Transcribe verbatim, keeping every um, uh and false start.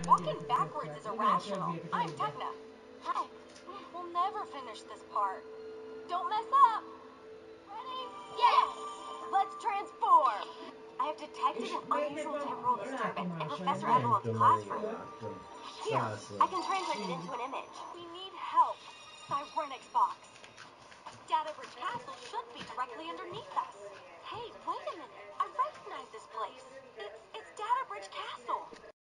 Walking backwards is irrational. I'm Techna. Hi. We'll never finish this part. Don't mess up. Ready? Yes! Let's transform. I have detected an unusual temporal disturbance in Professor Evelyn's classroom. Here, I can translate it into an image. We need help. Cyrenix box. Data Bridge Castle should be directly underneath us. Hey, wait a minute.